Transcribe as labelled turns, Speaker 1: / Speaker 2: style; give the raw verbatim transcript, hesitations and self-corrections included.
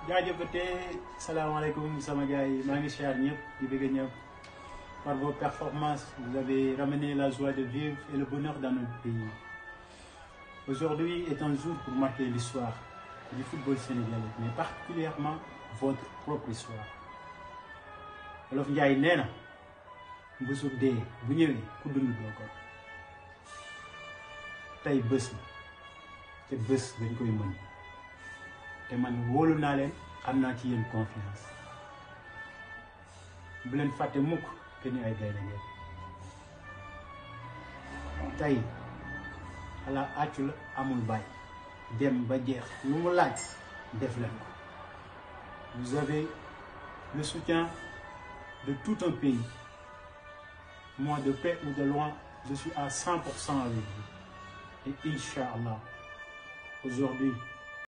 Speaker 1: jaajëfatee salaamaaleykum sama gars yi maa ngi siyaar ñëpp di bëgg ñëpp par vos performances vous avez ramené la joie de vivre et le bonheur dans notre pays. Aujourd'hui est un jour pour marquer l'histoire du football sénégalais mais particulièrement votre propre histoire. Wolof Njaay nee na mbusu dee bu ñëwee ku dund doo ko tey bés la te bés dañ koy mën te man wóolu naa leen am naa ci yéen confiance bu leen fàtte mukk que ni ay gaynde ngeen tey xalaa àccu la amul bàyyi dem ba jeex lu mu laaj def leen ko. Vous avez le soutien de tout un pays. Moi, de près ou de loin, je suis à cent pour cent avec vous. Et Inch'Allah, aujourd'hui,